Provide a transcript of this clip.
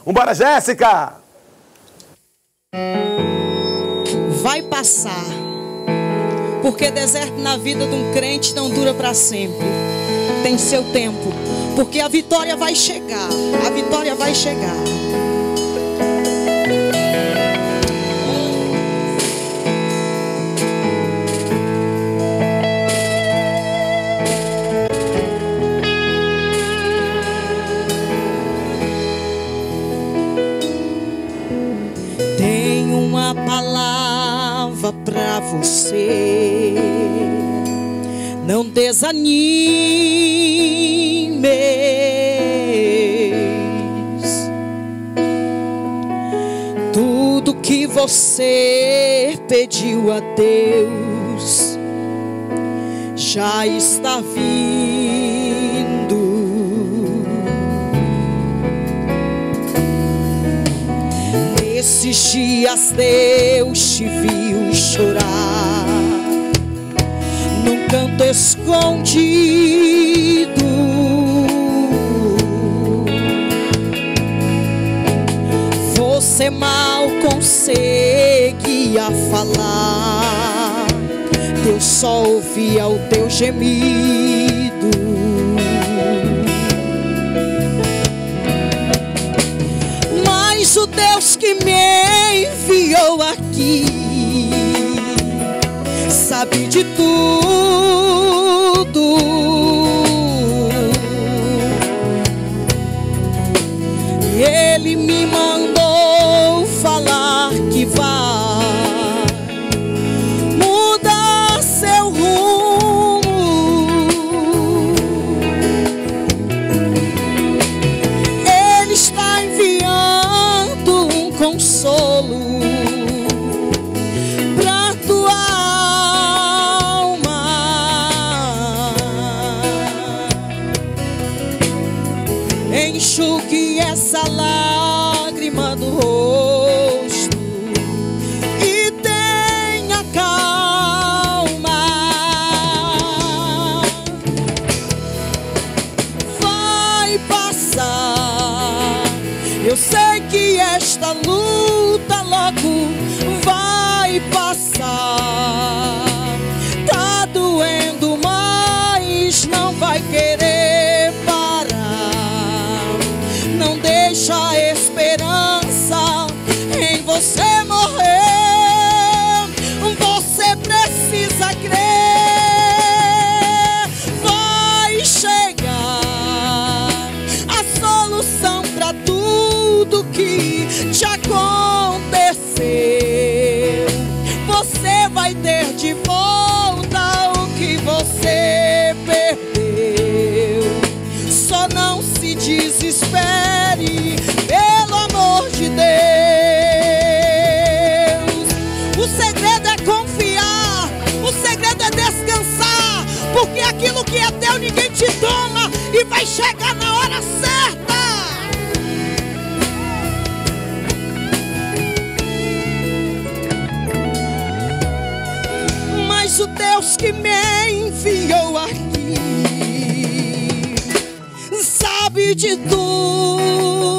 Vambora, Jéssica! Vai passar, porque deserto na vida de um crente não dura para sempre, tem seu tempo, porque a vitória vai chegar, a vitória vai chegar. Palavra para você, não desanimes. Tudo que você pediu a Deus já está vindo. Esses dias Deus te viu chorar num canto escondido. Você mal conseguia falar, Deus só ouvia o teu gemido. Mas o Deus que me enviou aqui sabe de tudo. Ele me mandou falar que vai mudar seu rumo. Ele está enviando um consolo pra tua alma. Enxugue essa lágrima do rosto e tenha calma. Vai passar. Eu sei que esta luta logo vai passar. Tá doendo, mas não vai querer parar. Não deixa a esperança em você morrer. Você precisa crer. Vai chegar a solução pra tudo que te aconteceu. Você vai ter de volta o que você perdeu. Só não se desespere, pelo amor de Deus. O segredo é confiar, o segredo é descansar, porque aquilo que é teu ninguém te toma e vai chegar na hora certa. Mas o Deus que me enviou aqui sabe de tudo.